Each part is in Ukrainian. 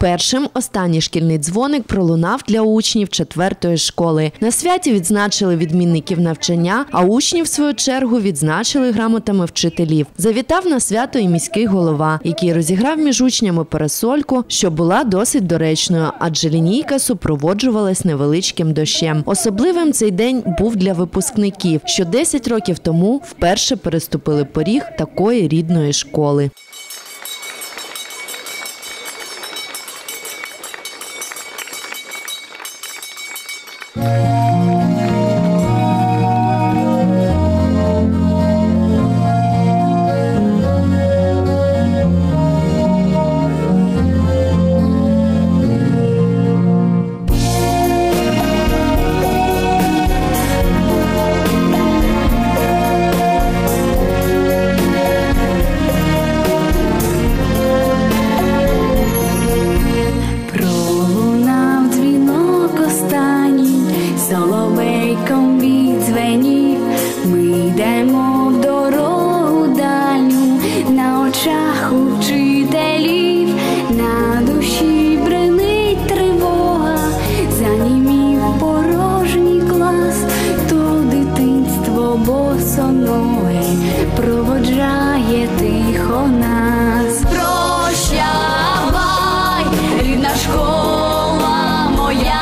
Першим останній шкільний дзвоник пролунав для учнів 4-ї школи. На святі відзначили відмінників навчання, а учнів, в свою чергу, відзначили грамотами вчителів. Завітав на свято і міський голова, який розіграв між учнями парасольку, що була досить доречною, адже лінійка супроводжувалась невеличким дощем. Особливим цей день був для випускників, що 10 років тому вперше переступили поріг такої рідної школи. Соловейком відзвенів, ми йдемо в дорогу дальню, на очах у вчителів, на душі бренить тривога, занімів порожній клас, то дитинство босоноге проводжає тихо нас. Прощавай, рідна школа моя,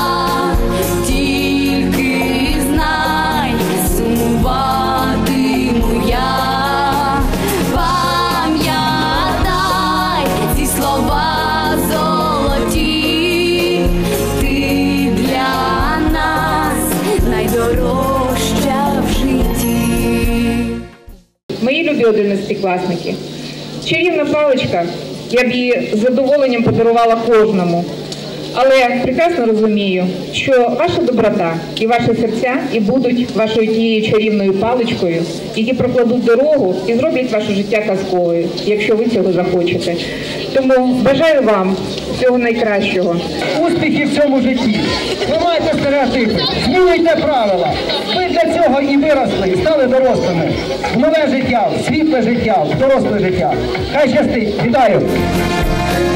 Мої любі 11-класники, чарівна паличка, я б її з задоволенням подарувала кожному. Але прекрасно розумію, що ваша доброта і ваші серця і будуть вашою тією чарівною паличкою, які прокладуть дорогу і зроблять ваше життя казковою, якщо ви цього захочете. Тому бажаю вам всього найкращого. Успіхів в цьому житті. Тримайте стереотипи, змінюйте правила. Ви для цього і виросли, і стали дорослими. В нове життя, в світле життя, в доросле життя. Хай щастить. Вітаю!